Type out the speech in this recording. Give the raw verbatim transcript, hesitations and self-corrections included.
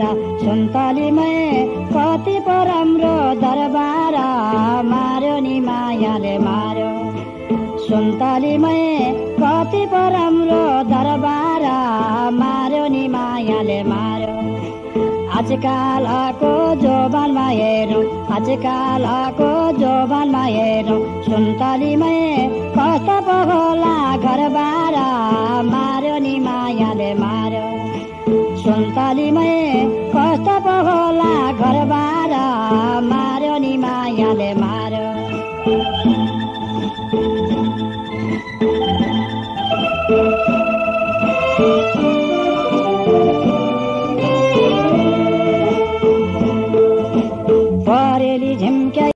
सुन्तलीमै कति पो राम्रो दरबार मार्यो नि मायाले मार्यो सुन्तलीमै कति पो राम्रो दरबार मार्यो नि मायाले मार्यो आजकालको जोबानमा हेरौँ आजकालको जोबानमा हेरौँ सुन्तलीमै कस्तो पो होला घरबार मार्यो नि मायाले मार्यो सुन्तलीमै कस्तो पो होला घरबार मार्यो नि मायाले मार्यो परेली झिम्क्या